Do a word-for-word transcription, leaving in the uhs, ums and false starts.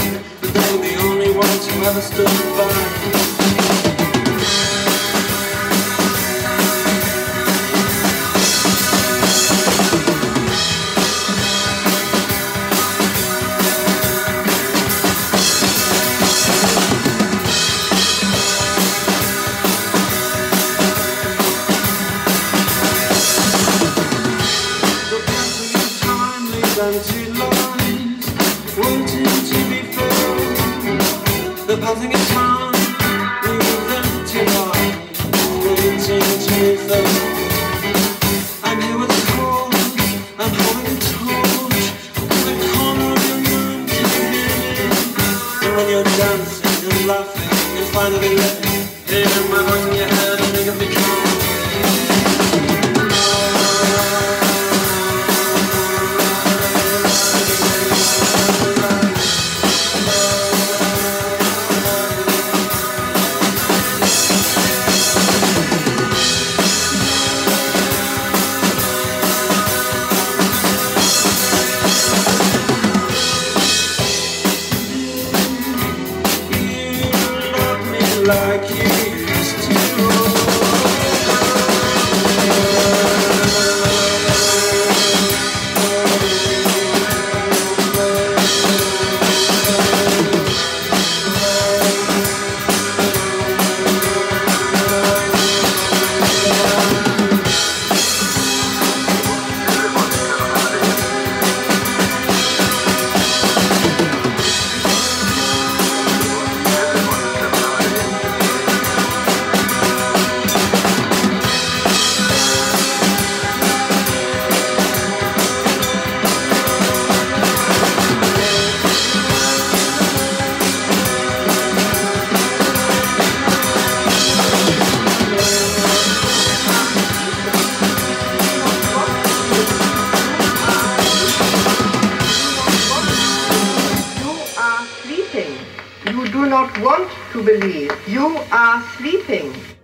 but they were the only ones who ever stood by. Empty lines, wanting to be filled. The passing of time, with empty lines, wanting to be filled. I'm here with a cause, I'm holding a torch in the corner of your room. Can you hear me? And when you're dancing and laughing and finally let me hear my voice in your head and make it become. Like you used to. You do not want to believe. You are sleeping.